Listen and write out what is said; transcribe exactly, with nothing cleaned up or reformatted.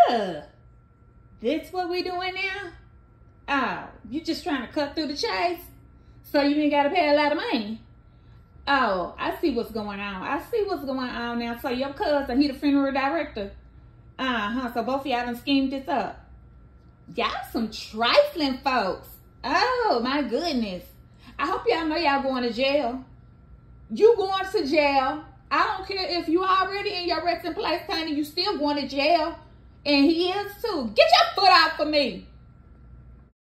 Ugh. This what we doing now? Oh, you just trying to cut through the chase? So you ain't got to pay a lot of money? Oh, I see what's going on. I see what's going on now. So your cousin, he the funeral director. Uh-huh. So both of y'all done schemed this up. Y'all some trifling folks. Oh, my goodness. I hope y'all know y'all going to jail. You going to jail. I don't care if you already in your resting place, honey. You still going to jail. And he is too. Get your foot out for me.